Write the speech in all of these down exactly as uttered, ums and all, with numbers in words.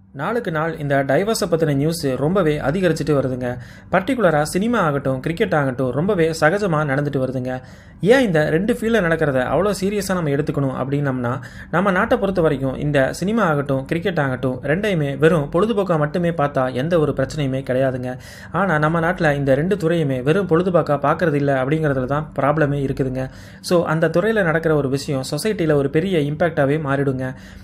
நாளுக்கு நாள் இந்த டைவர்ஸை பற்றின நியூஸ் ரொம்பவே அதிகரிச்சுட்டு வருதுங்க. பர்டிகுலராக சினிமா ஆகட்டும், கிரிக்கெட் ஆகட்டும் ரொம்பவே சகஜமாக நடந்துட்டு வருதுங்க. ஏன் இந்த ரெண்டு ஃபீல்டில் நடக்கிறத அவ்வளோ சீரியஸாக நம்ம எடுத்துக்கணும் அப்படின்னம்னா, நம்ம நாட்டை பொறுத்த வரைக்கும் இந்த சினிமா ஆகட்டும், கிரிக்கெட் ஆகட்டும் ரெண்டையுமே வெறும் பொழுதுபோக்காக மட்டுமே பார்த்தா எந்த ஒரு பிரச்சனையுமே கிடையாதுங்க. ஆனால் நம்ம நாட்டில் இந்த ரெண்டு துறையுமே வெறும் பொழுதுபோக்காக பார்க்கறது இல்லை அப்படிங்கிறதுல தான் ப்ராப்ளமே இருக்குதுங்க. ஸோ அந்த துறையில் நடக்கிற ஒரு விஷயம் சொசைட்டியில் ஒரு பெரிய இம்பேக்டாகவே மாறிடுங்க.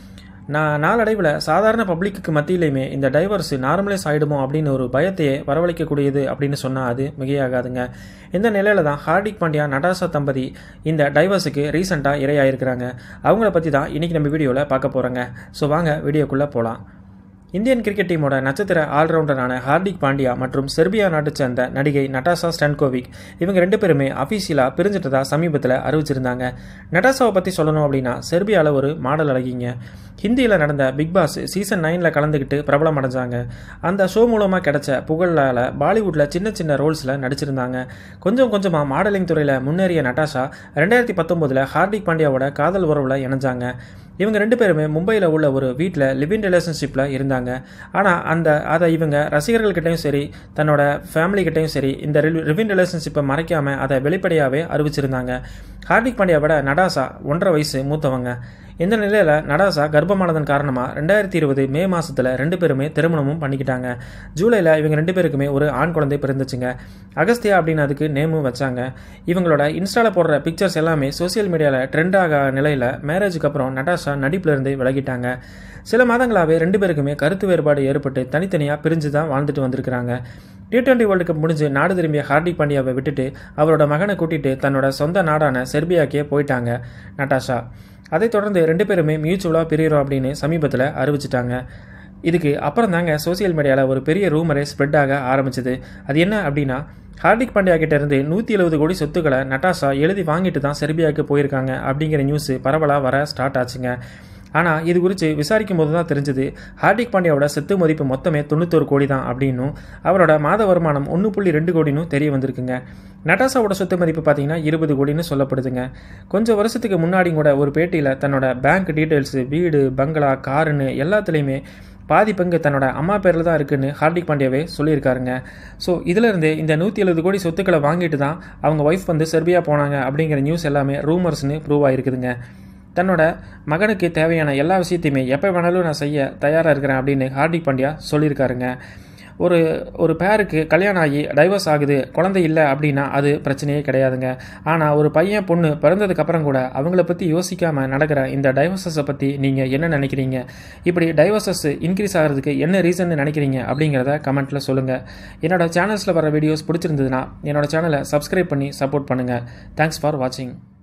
நான் நாளடைவில் சாதாரண பப்ளிக்கு மத்தியிலையுமே இந்த டைவர்ஸ் நார்மலைஸ் ஆகிடுமோ அப்படின்னு ஒரு பயத்தையே வரவழைக்கக்கூடியது அப்படின்னு சொன்னால் அது மிகையாகாதுங்க. இந்த நிலையில தான் ஹார்திக் பாண்டியா நடாஷா தம்பதி இந்த டைவர்ஸுக்கு ரீசெண்டாக இரையாயிருக்கிறாங்க. அவங்கள பற்றி தான் இன்றைக்கி நம்ம வீடியோவில் பார்க்க போகிறோங்க. ஸோ வாங்க வீடியோக்குள்ளே போகலாம். இந்தியன் கிரிக்கெட் டீமோட நட்சத்திர ஆல்ரவுண்டரான ஹார்திக் பாண்டியா மற்றும் செர்பியா நாட்டை சேர்ந்த நடிகை நடாஷா ஸ்டான்கோவிக் இவங்க ரெண்டு பேருமே அஃபீஷியலாக பிரிஞ்சிட்டதா சமீபத்தில் அறிவிச்சிருந்தாங்க. நடாஷாவை பற்றி சொல்லணும் அப்படின்னா செர்பியாவில் ஒரு மாடல் அழகிங்க. ஹிந்தியில் நடந்த பிக் பாஸ் சீசன் நைனில் கலந்துக்கிட்டு பிரபலம் அடைஞ்சாங்க. அந்த ஷோ மூலமாக கிடைச்ச புகழால் பாலிவுட்டில் சின்ன சின்ன ரோல்ஸில் நடிச்சிருந்தாங்க. கொஞ்சம் கொஞ்சமாக மாடலிங் துறையில் முன்னேறிய நடாஷா ரெண்டாயிரத்தி பத்தொம்போதில் ஹார்திக் பாண்டியாவோட காதல் உறவில் இணைஞ்சாங்க. இவங்க ரெண்டு பேருமே மும்பையில் உள்ள ஒரு வீட்டில் லிவிங் ரிலேஷன்ஷிப்பில் இருந்தாங்க. ஆனால் அந்த அதை இவங்க ரசிகர்கள்கிட்டையும் சரி, தன்னோட ஃபேமிலிக்கிட்டையும் சரி இந்த லிவிங் ரிலேஷன்ஷிப்பை மறைக்காமல் அதை வெளிப்படையாகவே அறிவிச்சிருந்தாங்க. ஹார்திக் பாண்டியாவோட நடாஷா ஒன்றரை வயசு மூத்தவங்க. இந்த நிலையில் நடாஷா கர்ப்பமானதன் காரணமாக ரெண்டாயிரத்தி இருபது மே மாதத்தில் ரெண்டு பேருமே திருமணமும் பண்ணிக்கிட்டாங்க. ஜூலையில் இவங்க ரெண்டு பேருக்குமே ஒரு ஆண் குழந்தை பிறந்துச்சுங்க. அகஸ்தியா அப்படின்னு அதுக்கு நேமும் வச்சாங்க. இவங்களோட இன்ஸ்டாவில் போடுற பிக்சர்ஸ் எல்லாமே சோசியல் மீடியாவில் ட்ரெண்ட் ஆக நிலையில் மேரேஜுக்கு அப்புறம் நடாஷா நடிப்பிலிருந்து விலகிட்டாங்க. சில மாதங்களாகவே ரெண்டு பேருக்குமே கருத்து வேறுபாடு ஏற்பட்டு தனித்தனியாக பிரிஞ்சு தான் வாழ்ந்துட்டு வந்திருக்கிறாங்க. டி டுவெண்ட்டி வேர்ல்டு கப் முடிஞ்சு நாடு திரும்பிய ஹார்திக் பாண்டியாவை விட்டுட்டு அவரோட மகனை கூட்டிட்டு தன்னோட சொந்த நாடான செர்பியாக்கே போயிட்டாங்க நடாஷா. அதைத் தொடர்ந்து ரெண்டு பேருமே மியூச்சுவலாக பிரிகிறோம் அப்படின்னு சமீபத்தில் அறிவிச்சிட்டாங்க. இதுக்கு அப்புறம் தாங்க சோசியல் மீடியாவில் ஒரு பெரிய ரூமரே ஸ்ப்ரெட் ஆக ஆரம்பிச்சது. அது என்ன அப்படின்னா, ஹார்திக் பாண்டியா கிட்ட இருந்து நூற்றி எழுபது கோடி சொத்துக்களை நடாஷா எழுதி வாங்கிட்டு தான் செர்பியாவுக்கு போயிருக்காங்க அப்படிங்கிற நியூஸ் பரவலாக வர ஸ்டார்ட் ஆச்சுங்க. ஆனால் இது குறித்து விசாரிக்கும் போது தான் தெரிஞ்சது, ஹார்திக் பாண்டியாவோட சொத்து மதிப்பு மொத்தமே தொண்ணூத்தொரு கோடி தான் அப்படின்னும் அவரோட மாத வருமானம் ஒன்று புள்ளி ரெண்டு கோடினும் தெரிய வந்திருக்குங்க. நடாஷாவோட சொத்து மதிப்பு பார்த்தீங்கன்னா இருபது கோடின்னு சொல்லப்படுதுங்க. கொஞ்சம் வருஷத்துக்கு முன்னாடி கூட ஒரு பேட்டியில் தன்னோட பேங்க் டீட்டெயில்ஸு, வீடு, பங்களா, காருன்னு எல்லாத்துலேயுமே பாதி பங்கு தன்னோட அம்மா பேரில் தான் இருக்குன்னு ஹார்திக் பாண்டியாவே சொல்லியிருக்காருங்க. ஸோ இதிலிருந்து இந்த நூற்றி எழுபது கோடி சொத்துக்களை வாங்கிட்டு தான் அவங்க ஒய்ஃப் வந்து செர்பியா போனாங்க அப்படிங்கிற நியூஸ் எல்லாமே ரூமர்ஸ்னு ப்ரூவ் ஆகிருக்குதுங்க. தன்னோட மகனுக்கு தேவையான எல்லா விஷயத்தையுமே எப்போ வேணாலும் நான் செய்ய தயாராக இருக்கிறேன் அப்படின்னு ஹார்திக் பாண்டியா சொல்லியிருக்காருங்க. ஒரு ஒரு பேருக்கு கல்யாணம் ஆகி டைவர்ஸ் ஆகுது, குழந்தை இல்லை அப்படின்னா அது பிரச்சனையே கிடையாதுங்க. ஆனால் ஒரு பையன் பொண்ணு பிறந்ததுக்கப்புறம் கூட அவங்கள பற்றி யோசிக்காமல் நடக்கிற இந்த டைவர்ஸஸை பற்றி நீங்கள் என்ன நினைக்கிறீங்க? இப்படி டைவர்ஸஸ் இன்க்ரீஸ் ஆகிறதுக்கு என்ன ரீசன் நினைக்கிறீங்க அப்படிங்கிறத கமெண்ட்டில் சொல்லுங்கள். என்னோட சேனல்ஸில் வர வீடியோஸ் பிடிச்சிருந்ததுன்னா என்னோட சேனலை சப்ஸ்கிரைப் பண்ணி சப்போர்ட் பண்ணுங்கள். தேங்க்ஸ் ஃபார் வாட்சிங்.